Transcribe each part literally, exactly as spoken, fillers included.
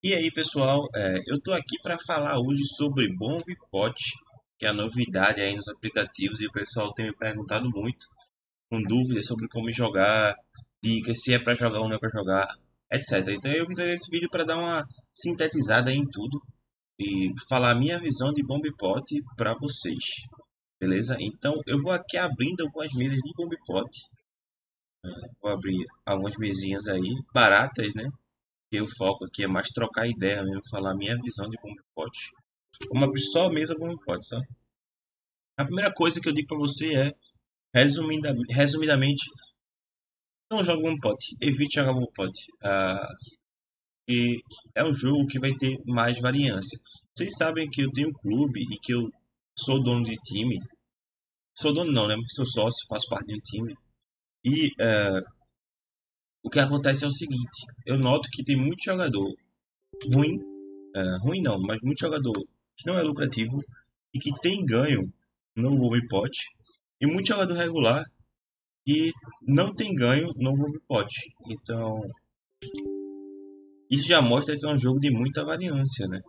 E aí, pessoal, é, eu tô aqui para falar hoje sobre BombPot, que é a novidade aí nos aplicativos e o pessoal tem me perguntado muito, com dúvidas sobre como jogar, dicas, se é para jogar ou não é para jogar, etcétera. Então eu fiz esse vídeo para dar uma sintetizada em tudo e falar a minha visão de BombPot para vocês, beleza? Então eu vou aqui abrindo algumas mesas de BombPot, vou abrir algumas mesinhas aí, baratas, né? Que o foco aqui é mais trocar ideia mesmo, falar a minha visão de como pode. Como abrir só a mesa como pode, sabe? A primeira coisa que eu digo pra você é, resumida, resumidamente, não jogue como pode. Evite jogar como pode. Ah, e é um jogo que vai ter mais variância. Vocês sabem que eu tenho um clube e que eu sou dono de time. Sou dono não, né? Porque sou sócio, faço parte de um time. E eh, o que acontece é o seguinte, eu noto que tem muito jogador ruim, eh, ruim não, mas muito jogador que não é lucrativo e que tem ganho no Pot e muito jogador regular que não tem ganho no Pot. Então, isso já mostra que é um jogo de muita variância, né?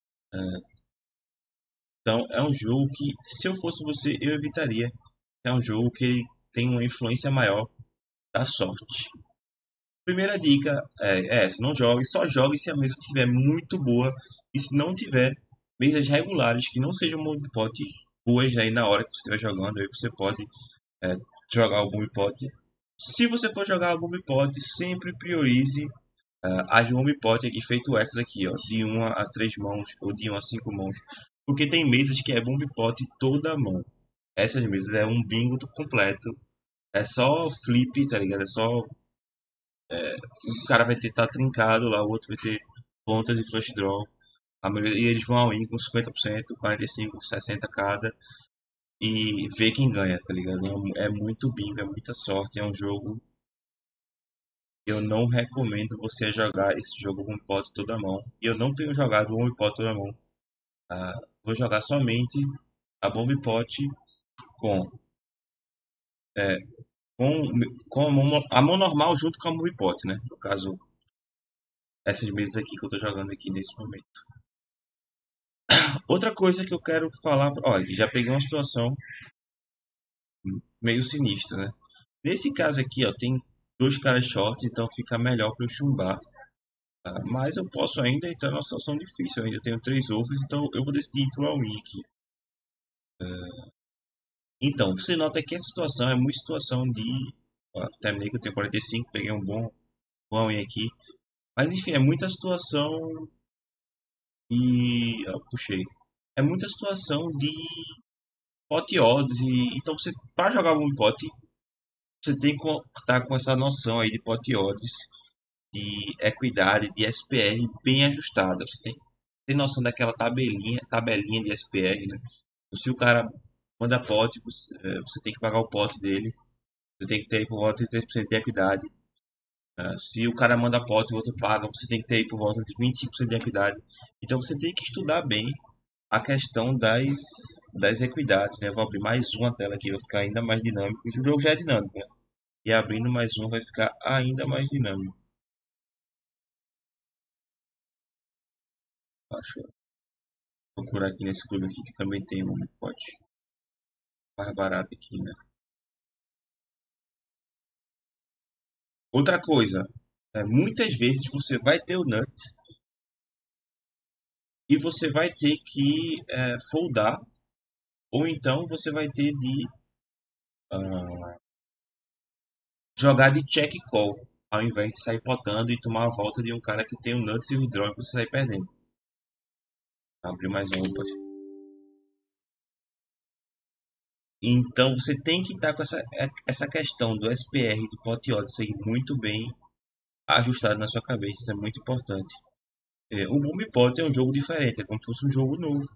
Então, é um jogo que, se eu fosse você, eu evitaria. É um jogo que tem uma influência maior da sorte. Primeira dica é, é essa: não jogue, só jogue se a mesa estiver muito boa e se não tiver mesas regulares que não sejam Pot boas aí na hora que você estiver jogando, aí você pode é, jogar o Bomb Pot. Se você for jogar o Bomb Pot, sempre priorize uh, as Bomb Pot aqui, feito essas aqui, ó, de uma a três mãos ou de uma a cinco mãos. Porque tem mesas que é Bomb Pot toda mão. Essas mesas é um bingo completo. É só flip, tá ligado? É só. O cara vai ter tá trincado lá, o outro vai ter ponta de flush draw. A maioria, e eles vão ao in com cinquenta por cento, quarenta e cinco por cento, sessenta por cento cada. E ver quem ganha, tá ligado? É, é muito bingo, é muita sorte. É um jogo. Eu não recomendo você jogar esse jogo com pot toda mão. E eu não tenho jogado Bomb Pot toda mão. Ah, vou jogar somente a Bomb Pot com, é, com, com a, mão, a mão normal junto com a Bomb Pot, né? No caso, essas mesas aqui que eu tô jogando aqui nesse momento. Outra coisa que eu quero falar, olha, já peguei uma situação meio sinistra, né? Nesse caso aqui, ó, tem dois caras shorts, então fica melhor para eu chumbar. Tá? Mas eu posso ainda entrar numa situação difícil. Eu ainda tenho três ovos, então eu vou decidir ir pro all-in aqui. Então, você nota que essa situação é muito situação de. Ó, terminei que eu tenho quarenta e cinco, peguei um bom, bom all-in aqui. Mas enfim, é muita situação e. Ó, puxei. É muita situação de pot odds. E, então, você, para jogar um pot, você tem que estar com essa noção aí de pot odds, de equidade, de S P R bem ajustada. Você tem, tem noção daquela tabelinha, tabelinha de S P R, né? Se o cara manda pote, você, é, você tem que pagar o pote dele. Você tem que ter aí por volta de três por cento de equidade. É, se o cara manda pote e o outro paga, você tem que ter aí por volta de vinte e cinco por cento de equidade. Então você tem que estudar bem a questão das, das equidades, né? Eu vou abrir mais uma tela aqui, vai ficar ainda mais dinâmico. O jogo já é dinâmico, né? E abrindo mais uma vai ficar ainda mais dinâmico. Acho. Vou procurar aqui nesse clube aqui que também tem um pote mais barato aqui, né? Outra coisa, é, muitas vezes você vai ter o Nuts e você vai ter que é, foldar, ou então você vai ter de ah, jogar de check call, ao invés de sair potando e tomar a volta de um cara que tem o Nuts e o Withdraw e você sair perdendo. Abrir mais um. Então você tem que estar com essa, essa questão do S P R, do pot odds aí muito bem ajustado na sua cabeça, isso é muito importante. É, o Boom Pot é um jogo diferente, é como se fosse um jogo novo.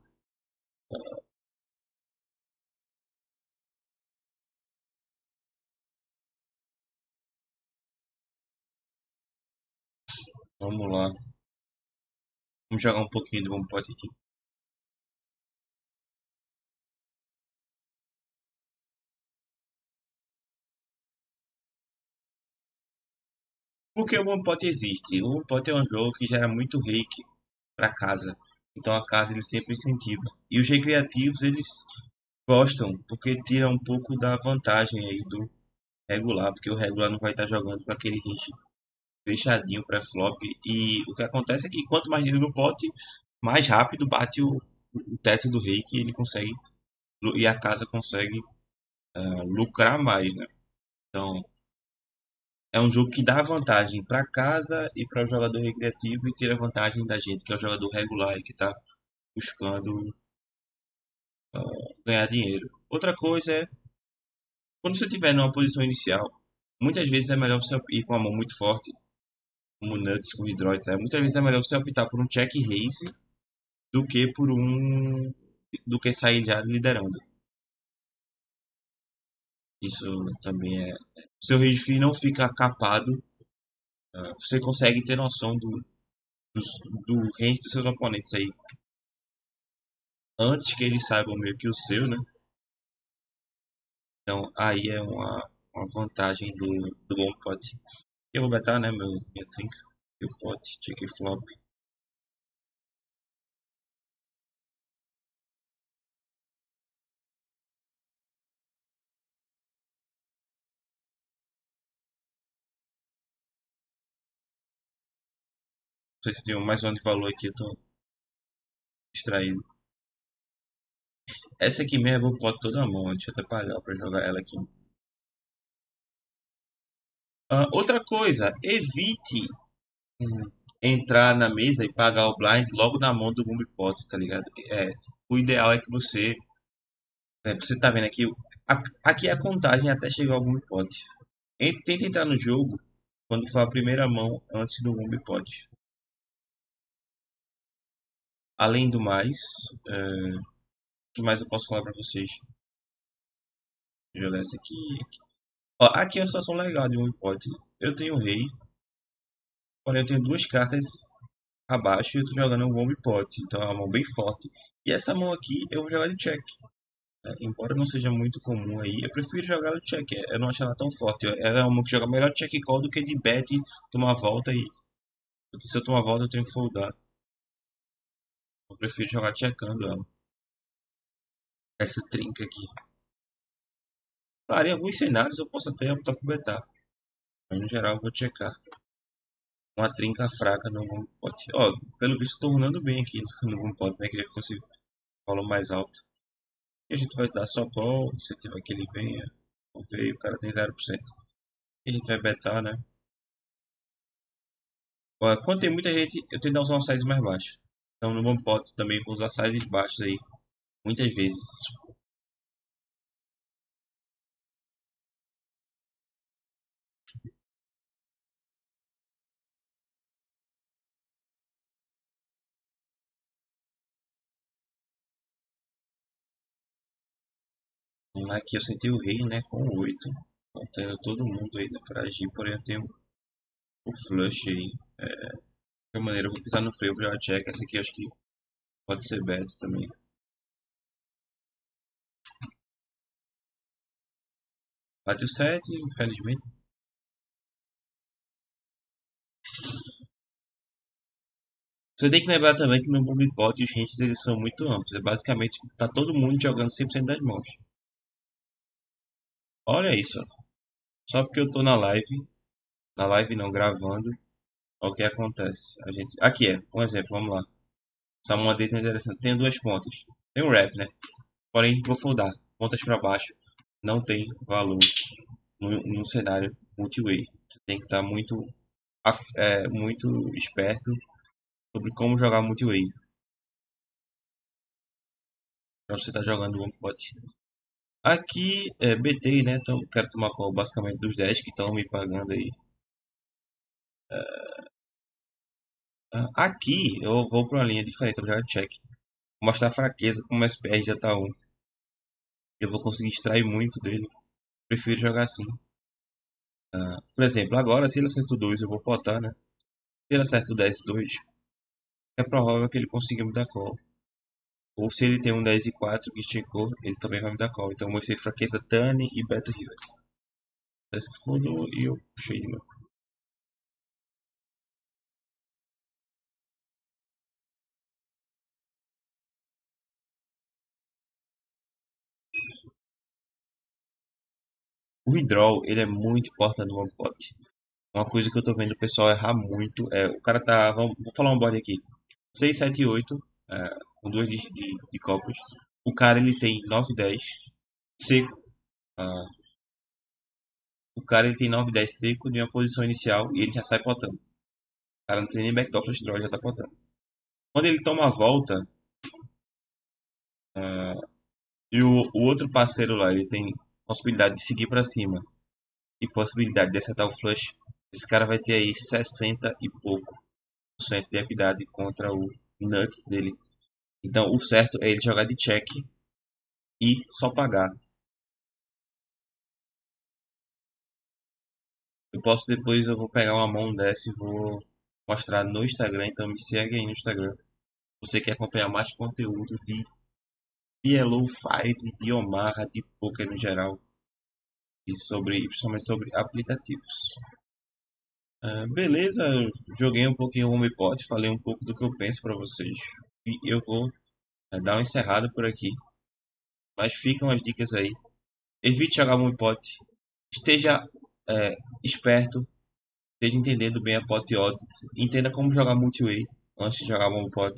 Vamos lá, vamos jogar um pouquinho do Boom Pot aqui. Por que o One Pot existe? O One Pot é um jogo que gera muito reiki para casa. Então a casa ele sempre incentiva. E os recreativos eles gostam porque tira um pouco da vantagem aí do regular, porque o regular não vai estar jogando com aquele range fechadinho pré-flop. E o que acontece é que quanto mais dinheiro no pote, mais rápido bate o, o teto do reiki e ele consegue e a casa consegue uh, lucrar mais, né? Então é um jogo que dá vantagem para casa e para o jogador recreativo e tira vantagem da gente, que é o jogador regular e que está buscando ganhar dinheiro. Outra coisa é, quando você estiver numa posição inicial, muitas vezes é melhor você ir com a mão muito forte, como Nuts, com Hydroid, tá? Muitas vezes é melhor você optar por um check raise do que por um do que sair já liderando. Isso também é. Seu raise não fica capado, uh, você consegue ter noção do, do, do range dos seus oponentes aí antes que eles saibam meio que o seu, né? Então aí é uma, uma vantagem do, do bom pot. Eu vou betar, né, meu, minha trinca, meu pot, check flop. Não sei se tem mais um de valor aqui, eu tô distraído. Essa aqui mesmo eu boto toda a mão, deixa eu até pagar pra jogar ela aqui. Ah, outra coisa, evite hum, entrar na mesa e pagar o blind logo na mão do Bumble Pot, tá ligado? É, o ideal é que você, é, você tá vendo aqui, a- aqui é a contagem até chegar ao Bumble Pot. En- Tenta entrar no jogo quando for a primeira mão antes do Bumble Pot. Além do mais, é, o que mais eu posso falar pra vocês? Vou jogar essa aqui. Ó, aqui é uma situação legal de Bumble Pot. Eu tenho o rei, porém eu tenho duas cartas abaixo e eu tô jogando um bomb pot, então é uma mão bem forte. E essa mão aqui eu vou jogar de check, né? Embora não seja muito comum aí, eu prefiro jogar ela de check, eu não acho ela tão forte. Ela é uma mão que joga melhor check call do que de bet, tomar volta e se eu tomar volta eu tenho que foldar. Eu prefiro jogar checkando ela. Essa trinca aqui. Claro, em alguns cenários eu posso até optar por betar, mas no geral eu vou checar. Uma trinca fraca no bomb pot. Ó, pelo visto tô runando bem aqui no bomb pot, né? Queria que fosse valor mais alto. E a gente vai dar só call, se tiver que ele venha. Não veio, o cara tem zero por cento. E a gente vai betar, né? Ó, quando tem muita gente, eu tento usar um size mais baixo. Então no One Pot também vou usar sizes baixos aí, muitas vezes. Aqui eu sentei o rei, né? Com oito. Contendo todo mundo aí pra agir, porém eu tenho o flush aí. De qualquer maneira, eu vou pisar no freio, vou jogar check. Essa aqui acho que pode ser bet também. Bate o sete, infelizmente. Você tem que lembrar também que no Bumble os ranges eles são muito amplos. É basicamente, tá todo mundo jogando cem por cento das mãos. Olha isso, ó. Só porque eu tô na live, na live não, gravando, olha o que acontece. A gente, aqui é, um exemplo, vamos lá. Essa moneta é interessante. Tem duas pontas. Tem um rap, né? Porém, vou foldar. Pontas para baixo não tem valor no, no cenário multiway. Você tem que estar muito, af- é, muito esperto sobre como jogar multiway. Pra você estar jogando one pot. Aqui é B T, né? Então quero tomar call basicamente dos dez que estão me pagando aí. Ah, aqui eu vou para uma linha diferente, eu vou jogar check. Mostrar a fraqueza como o S P R já tá um. Eu vou conseguir extrair muito dele. Prefiro jogar assim. Ah, por exemplo, agora se ele acerta o dois eu vou potar, né? Se ele acerta o dez e dois, é provável que ele consiga me dar call. Ou se ele tem um dez e quatro que esticou, ele também vai me dar call. Então eu mostrei fraqueza Tani e Beta Healer. Parece que fodou e eu puxei de novo. O redraw, ele é muito importante no OnePot. Uma coisa que eu tô vendo o pessoal errar muito é, o cara tá, vamos, vou falar um board aqui, seis sete oito, é, com duas de, de, de copos. O cara, ele tem nove dez seco. ah, o cara, ele tem nove dez seco de uma posição inicial e ele já sai potando. O cara não tem nem backdoor flush draw, já tá potando. Quando ele toma a volta, ah, e o, o outro parceiro lá, ele tem possibilidade de seguir pra cima e possibilidade de acertar o flush, esse cara vai ter aí sessenta e pouco por cento de equidade contra o nuts dele. Então o certo é ele jogar de check e só pagar. Eu posso depois, eu vou pegar uma mão dessa e vou mostrar no Instagram, então me segue aí no Instagram. Você quer acompanhar mais conteúdo de P L O cinco, de Omaha, de poker no geral e sobre, principalmente sobre aplicativos. Ah, beleza, eu joguei um pouquinho o HomePod, falei um pouco do que eu penso para vocês. E eu vou eh, dar uma encerrada por aqui. Mas ficam as dicas aí. Evite jogar o HomePod. Esteja eh, esperto, esteja entendendo bem a pot odds. Entenda como jogar multiway antes de jogar o HomePod.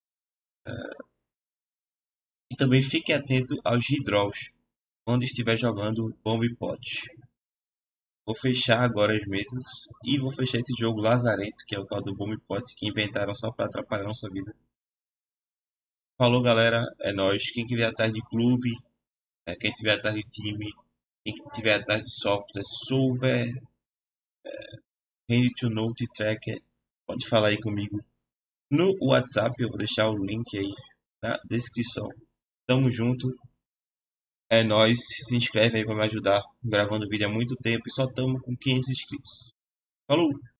E também fique atento aos redraws quando estiver jogando HomePod. Vou fechar agora as mesas e vou fechar esse jogo lazarento, que é o tal do HomePod, que inventaram só para atrapalhar nossa vida. Falou, galera, é nóis. Quem estiver atrás de clube, é, quem estiver atrás de time, quem estiver atrás de software, solver, Handy to Note Tracker, pode falar aí comigo no WhatsApp. Eu vou deixar o link aí na descrição. Tamo junto, é nóis. Se inscreve aí para me ajudar. Gravando vídeo há muito tempo e só tamo com quinhentos inscritos. Falou!